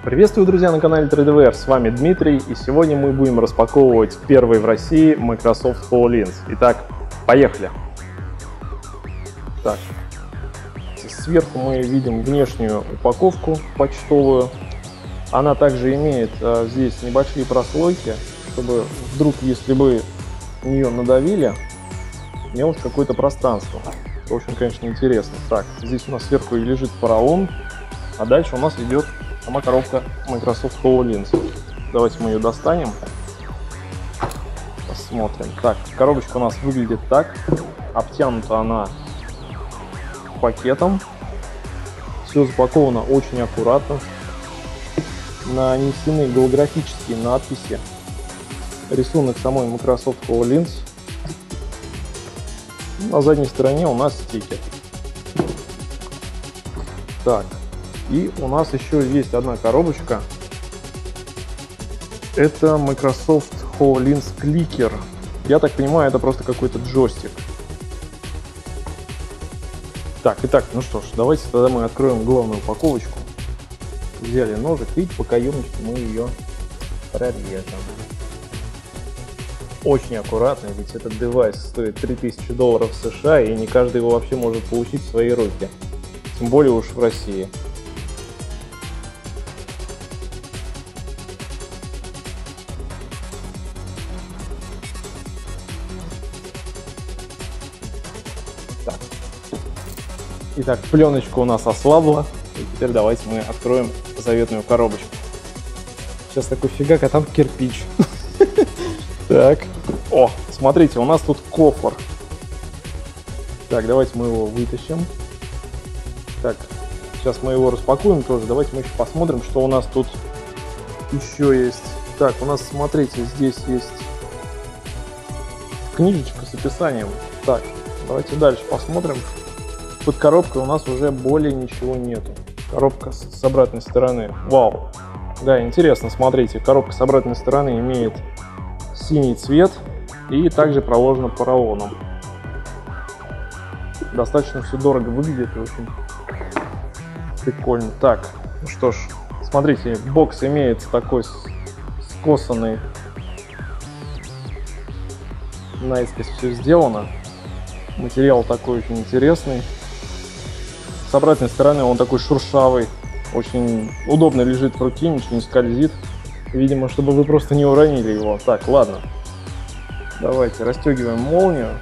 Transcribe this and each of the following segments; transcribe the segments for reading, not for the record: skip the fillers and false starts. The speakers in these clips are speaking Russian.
Приветствую, друзья, на канале TradeAware, с вами Дмитрий, и сегодня мы будем распаковывать первый в России Microsoft HoloLens. Итак, поехали! Так, сверху мы видим внешнюю упаковку почтовую. Она также имеет здесь небольшие прослойки, чтобы вдруг, если бы в нее надавили, имелось какое-то пространство. Это очень, конечно, интересно. Так, здесь у нас сверху лежит поролон, а дальше у нас идет сама коробка Microsoft HoloLens. Давайте мы ее достанем. Посмотрим. Так, коробочка у нас выглядит так. Обтянута она пакетом. Все запаковано очень аккуратно. Нанесены голографические надписи. Рисунок самой Microsoft HoloLens. На задней стороне у нас стикер. Так. И у нас еще есть одна коробочка. Это Microsoft HoloLens Clicker. Я так понимаю, это просто какой-то джойстик. Так, итак, ну что ж, давайте тогда мы откроем главную упаковочку. Взяли ножик и по каемочке мы ее прорежем. Очень аккуратно, ведь этот девайс стоит $3000 США, и не каждый его вообще может получить в свои руки. Тем более уж в России. Так. Итак, пленочка у нас ослабла. И теперь давайте мы откроем заветную коробочку. Сейчас такой фигак, а там кирпич. Так. О, смотрите, у нас тут кофр. Так, давайте мы его вытащим. Так, сейчас мы его распакуем тоже. Давайте мы еще посмотрим, что у нас тут еще есть. Так, у нас, смотрите, здесь есть книжечка с описанием. Так, давайте дальше посмотрим. Под коробкой у нас уже более ничего нету. Коробка с обратной стороны. Вау! Да, интересно, смотрите, коробка с обратной стороны имеет синий цвет и также проложена поролоном. Достаточно все дорого выглядит и очень прикольно. Так, ну что ж, смотрите, бокс имеет такой скосанный. Наискось все сделано. Материал такой очень интересный. С обратной стороны он такой шуршавый. Очень удобно лежит в руке, ничего не скользит. Видимо, чтобы вы просто не уронили его. Так, ладно. Давайте расстегиваем молнию.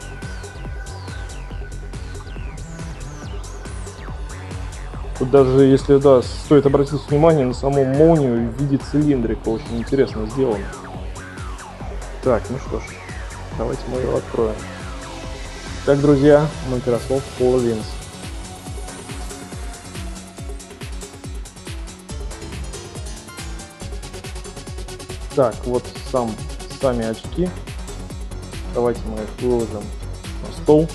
Тут даже, если да, стоит обратить внимание на саму молнию в виде цилиндрика. Очень интересно сделано. Так, ну что ж, давайте мы его откроем. Так, друзья, Microsoft HoloLens. Так, вот сами очки. Давайте мы их выложим на стол.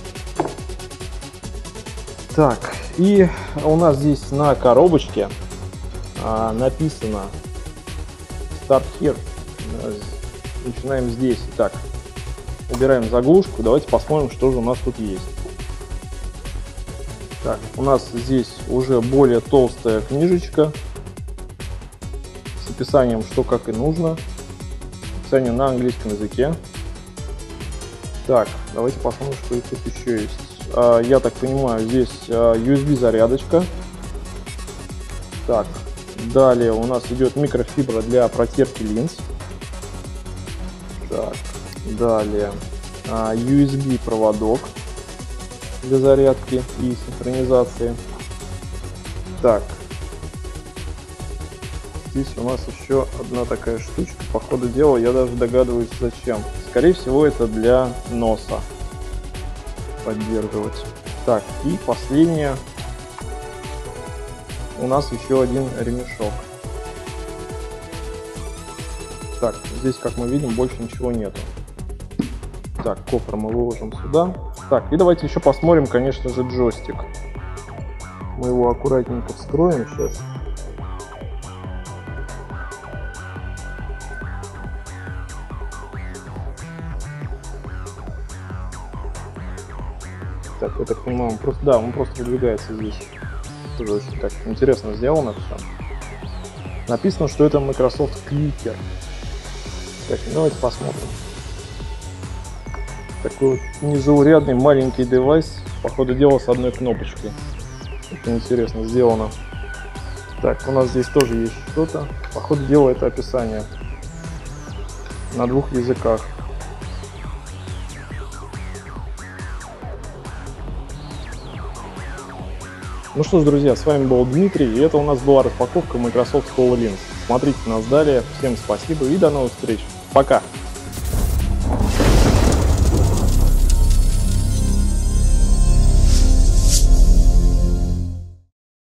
Так, и у нас здесь на коробочке написано Start Here. Начинаем здесь. Итак, убираем заглушку. Давайте посмотрим, что же у нас тут есть. Так, у нас здесь уже более толстая книжечка с описанием, что как и нужно. Описание на английском языке. Так, давайте посмотрим, что и тут еще есть. Я так понимаю, здесь USB зарядочка. Так, далее у нас идет микрофибра для протирки линз. Так, далее USB проводок для зарядки и синхронизации. Так, здесь у нас еще одна такая штучка. По ходу дела я даже догадываюсь, зачем. Скорее всего, это для носа поддерживать. Так, и последнее. У нас еще один ремешок. Так, здесь, как мы видим, больше ничего нету. Так, кофр мы выложим сюда. Так, и давайте еще посмотрим, конечно же, джойстик. Мы его аккуратненько вскроем сейчас. Так, я так понимаю, он просто выдвигается здесь. Тоже очень так интересно сделано все. Написано, что это Microsoft Clicker. Так, давайте посмотрим. Такой вот незаурядный маленький девайс, по ходу дела, с одной кнопочкой. Очень интересно сделано. Так, у нас здесь тоже есть что-то. По ходу дела это описание на 2 языках. Ну что ж, друзья, с вами был Дмитрий, и это у нас была распаковка Microsoft HoloLens. Смотрите нас далее. Всем спасибо и до новых встреч. Пока!